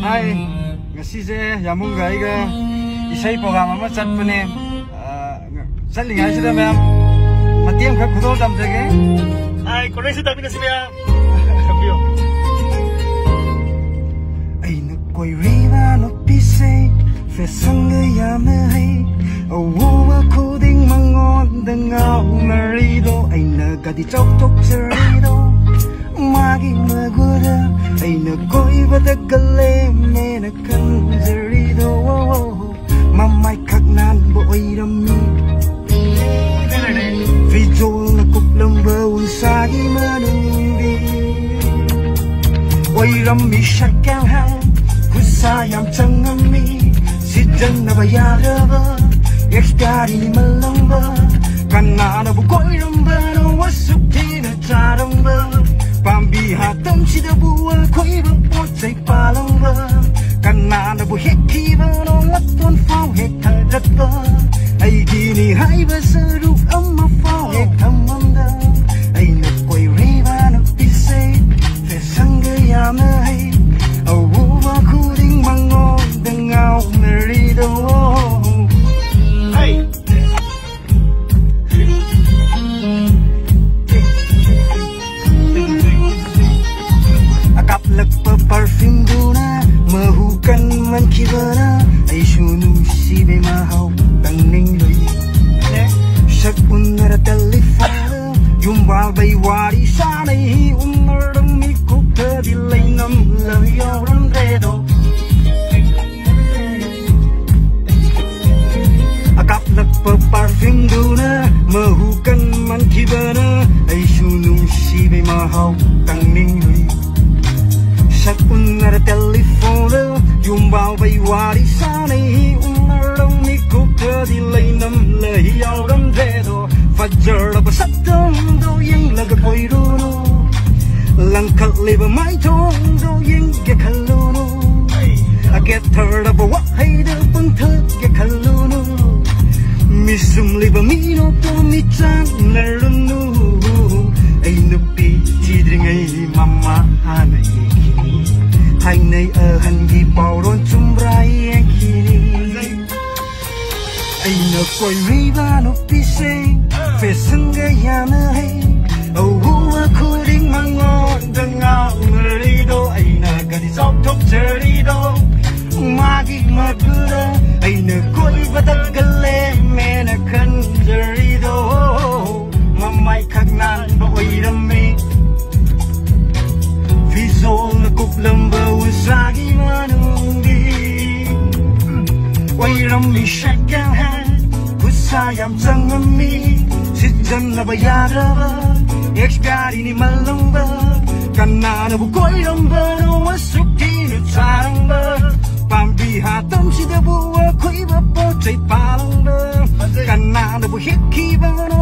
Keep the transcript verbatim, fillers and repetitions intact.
Hai, ngasize yamunga iga isai program ama chatpane chatlingai sida ma'am matiam kha khudol tamjage ai konai sida bina sida kambiyo ai na koi riva no pise fe sanga yame hai awa khuding mangon dangau marido ai na gadi chok chok cherido magi magura ai na koi badagale me na kanjerido mamai khak nan boi rami video na kuplam baun sagi manumbi oi rami shakal ha kusayam changami sijan na bayaraba ekstari ni malamba kanana bu koi ramba no wasukti na charamba pambi hatam sida bual koi ba pochai palamba kanana bu hekki ba no laton fau hek thadat ba ai gini hai ba saru amma fau hek thamanda ai na koi riba na pise fe sanga ya mai awu ba khuding mango dangau merido hai lak pa perfume duna mahukan man kibana ay shunu si be mahau tangning lui sak unara telephone yung bay wari sa nay umar mi ko dilay nam layo redo akap lak pa perfume duna mahukan man kibana ay shunu si be mahau tangning lui sak unara telephone yung bay wari sa nay umar mi ko dilay nam layo redo fajar ba satong do yang laga poiruno langkal leba mai tong do yang ge kaluno aget thar ba wa haida pang thak ge kaluno misum leba mino to mi chang narunu ai nupi chidring ai mama hanai hai nei a han gi pauron chumbrai kini ai na koi riba no pise fe sanga yana hai au wa khuding mangon dangau merido ai na gadi sok tok cherido magi magura ai na koi badagale me na kanjerido mamai khak nan boi rami vizol na kuplam bau sagi manungi wai rami shakal ha kusayam changami sijan na bayaraba ekspari ni malamba kanana bu koi ramba no wasukti no charamba pambi hatam sida bu koi ba pochai palamba kanana bu hekki ba